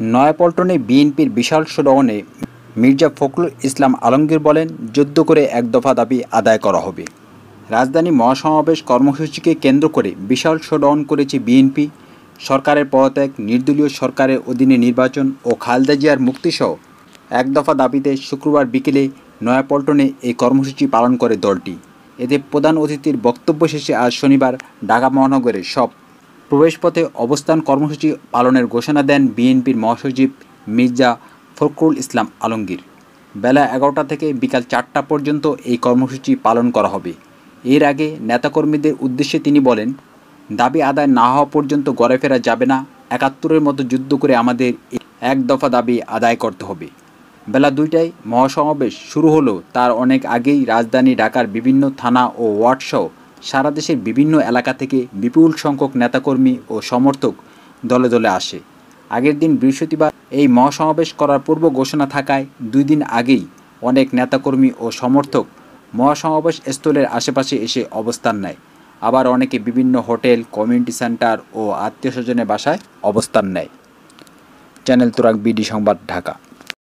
নয়াপল্টনে বিএনপির বিশাল শোডাউনে মির্জা ফখরুল ইসলাম আলমগীর বলেন, যুদ্ধ করে এক দফা দাবি আদায় করা হবে। রাজধানী মহাসমাবেশ কর্মসূচিকে কেন্দ্র করে বিশাল শোডাউন করেছে বিএনপি। সরকারের পদত্যাগ, নির্দলীয় সরকারের অধীনে নির্বাচন ও খালেদা জিয়ার মুক্তিসহ এক দফা দাবিতে শুক্রবার বিকেলে নয়াপল্টনে এই কর্মসূচি পালন করে দলটি। এতে প্রধান অতিথির বক্তব্য শেষে আজ শনিবার ঢাকা মহানগরের সব প্রবেশপথে অবস্থান কর্মসূচি পালনের ঘোষণা দেন বিএনপির মহাসচিব মির্জা ফখরুল ইসলাম আলমগীর। বেলা 11টা থেকে বিকাল 4টা পর্যন্ত এই কর্মসূচি পালন করা হবে। এর আগে নেতাকর্মীদের উদ্দেশ্যে তিনি বলেন, দাবি আদায় না হওয়া পর্যন্ত ঘরে ফেরা যাবে না। 71-এর মতো যুদ্ধ করে আমাদের এক দফা দাবি আদায় করতে হবে। বেলা 2টায় মহাসমাবেশ শুরু হলেও তার অনেক আগেই রাজধানী ঢাকার বিভিন্ন থানা ও ওয়ার্ডসহ সারা দেশের বিভিন্ন এলাকা থেকে বিপুল সংখ্যক নেতাকর্মী ও সমর্থক দলে দলে আসে। আগের দিন বৃহস্পতিবার এই মহাসমাবেশ করার পূর্ব ঘোষণা থাকায় 2 দিন আগেই অনেক নেতাকর্মী ও সমর্থক মহাসমাবেশ স্থলের আশেপাশে এসে অবস্থান নেয়। আবার অনেকে বিভিন্ন হোটেল, কমিউনিটি সেন্টার ও আত্মীয়স্বজনের বাসায় অবস্থান নেয়। চ্যানেল তুরাগ বিডি সংবাদ, ঢাকা।